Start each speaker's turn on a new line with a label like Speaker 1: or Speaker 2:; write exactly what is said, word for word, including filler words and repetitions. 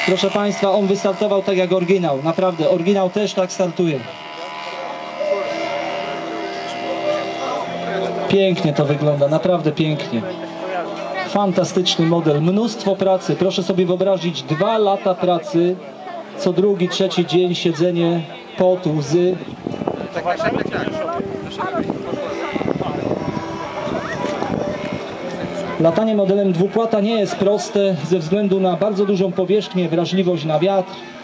Speaker 1: Proszę Państwa, on wystartował tak jak oryginał. Naprawdę, oryginał też tak startuje. Pięknie to wygląda, naprawdę pięknie. Fantastyczny model, mnóstwo pracy. Proszę sobie wyobrazić, dwa lata pracy, co drugi, trzeci dzień siedzenie, pot, łzy. Latanie modelem dwupłata nie jest proste ze względu na bardzo dużą powierzchnię, wrażliwość na wiatr.